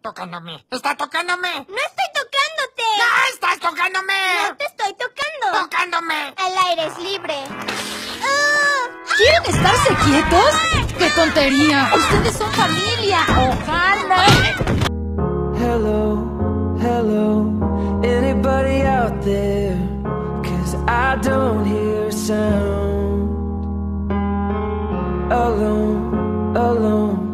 tocándome. ¡Está tocándome! ¡No estoy tocándote! ¡No estás tocándome! ¡No te estoy tocando! ¡Tocándome! El aire es libre. ¿Quieren estarse quietos? ¡Qué tontería! ¡Ustedes son familia! ¡Ojalá! Hello, hello, anybody out there? 'Cause I don't hear a sound. Alone, alone.